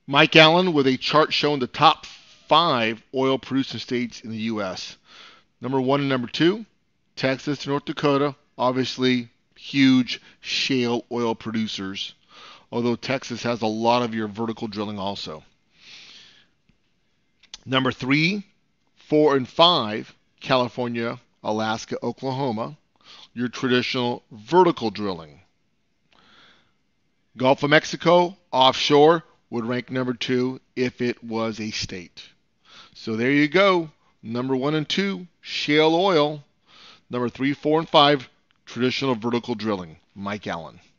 Mike Allen with a chart showing the top 5 oil producing states in the U.S. Number 1 and number 2, Texas, North Dakota, obviously huge shale oil producers, although Texas has a lot of your vertical drilling also. Number 3, 4, and 5, California, Alaska, Oklahoma, your traditional vertical drilling. Gulf of Mexico, offshore, would rank number 2 if it was a state. So there you go. Number 1 and 2, shale oil. Number 3, 4, and 5, traditional vertical drilling. Mike Allen.